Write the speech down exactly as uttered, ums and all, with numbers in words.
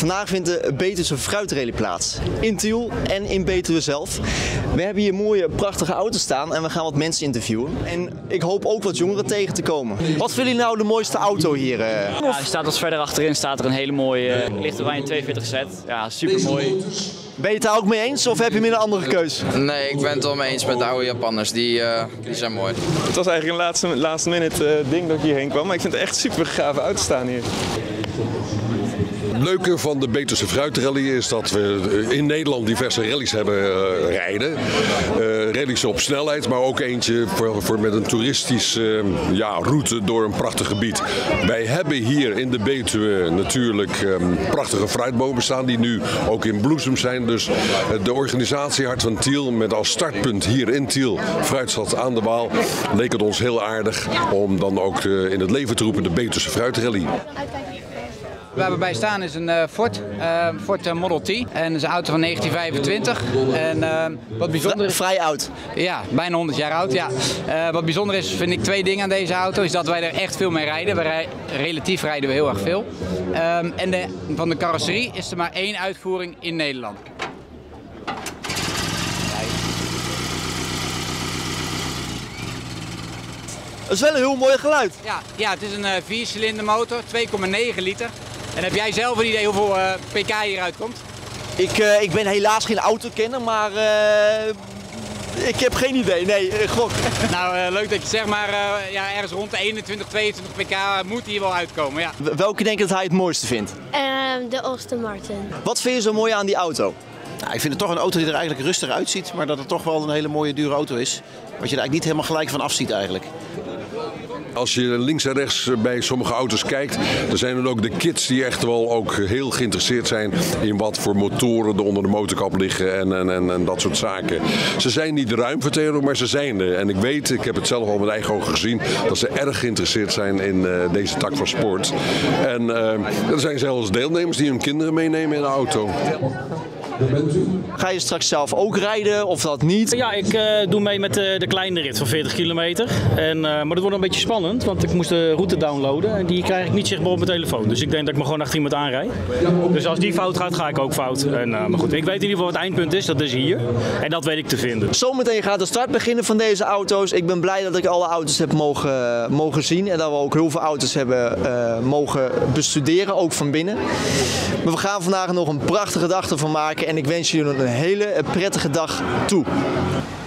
Vandaag vindt de Betuwse Fruitrally plaats. In Tiel en in Betuwe zelf. We hebben hier mooie, prachtige auto's staan en we gaan wat mensen interviewen. En ik hoop ook wat jongeren tegen te komen. Wat vinden jullie nou de mooiste auto hier? Ja, je staat als verder achterin staat er een hele mooie uh, lichte oranje tweeënveertig Z. Ja, super mooi. Ben je het daar ook mee eens of heb je meer een andere keus? Nee, ik ben het wel mee eens met de oude Japanners. Die, uh, die zijn mooi. Het was eigenlijk een laatste, laatste minute uh, ding dat ik hierheen kwam. Maar ik vind het echt super gave auto's staan hier. Het leuke van de Betuwse Fruitrally is dat we in Nederland diverse rallies hebben uh, rijden. Uh, rallies op snelheid, maar ook eentje voor, voor met een toeristische uh, ja, route door een prachtig gebied. Wij hebben hier in de Betuwe natuurlijk um, prachtige fruitbomen staan die nu ook in bloesem zijn. Dus uh, de organisatie Hart van Tiel met als startpunt hier in Tiel, Fruitstad aan de Waal, leek het ons heel aardig om dan ook uh, in het leven te roepen de Betuwse Fruitrally. Waar we bij staan is een uh, Ford, uh, Ford Model T. En dat is een auto van negentien vijfentwintig. En uh, wat bijzonder is... Vrij oud. Ja, bijna honderd jaar oud. Ja. Uh, wat bijzonder is, vind ik twee dingen aan deze auto. Is dat wij er echt veel mee rijden. We rij, relatief rijden we heel erg veel. Um, en de, van de carrosserie is er maar één uitvoering in Nederland. Dat is wel een heel mooi geluid. Ja, ja, het is een uh, viercilinder motor, twee komma negen liter. En heb jij zelf een idee hoeveel uh, pk hieruit komt? Ik, uh, ik ben helaas geen autokenner, maar uh, ik heb geen idee. Nee, uh, gok. Nou, uh, leuk dat je het zegt, maar uh, ja, ergens rond de eenentwintig, tweeëntwintig pk moet hier wel uitkomen. Ja. Welke denk je dat hij het mooiste vindt? Uh, de Aston Martin. Wat vind je zo mooi aan die auto? Nou, ik vind het toch een auto die er eigenlijk rustig uitziet, maar dat het toch wel een hele mooie dure auto is. Wat je er eigenlijk niet helemaal gelijk van afziet eigenlijk. Als je links en rechts bij sommige auto's kijkt, dan zijn er ook de kids die echt wel ook heel geïnteresseerd zijn in wat voor motoren er onder de motorkap liggen en, en, en, en dat soort zaken. Ze zijn niet ruim vertegenwoordigd, maar ze zijn er. En ik weet, ik heb het zelf al met eigen ogen gezien, dat ze erg geïnteresseerd zijn in uh, deze tak van sport. En uh, er zijn zelfs deelnemers die hun kinderen meenemen in de auto. Ga je straks zelf ook rijden of dat niet? Ja, ik uh, doe mee met de, de kleine rit van veertig kilometer. En, uh, maar dat wordt een beetje spannend, want ik moest de route downloaden en die krijg ik niet zichtbaar op mijn telefoon. Dus ik denk dat ik me gewoon achter iemand aanrijd. Dus als die fout gaat, ga ik ook fout. En, uh, maar goed, ik weet in ieder geval wat het eindpunt is, dat is hier. En dat weet ik te vinden. Zometeen gaat de start beginnen van deze auto's. Ik ben blij dat ik alle auto's heb mogen, mogen zien en dat we ook heel veel auto's hebben uh, mogen bestuderen, ook van binnen. Maar we gaan vandaag nog een prachtige dag ervan maken en ik wens jullie een hele prettige dag toe.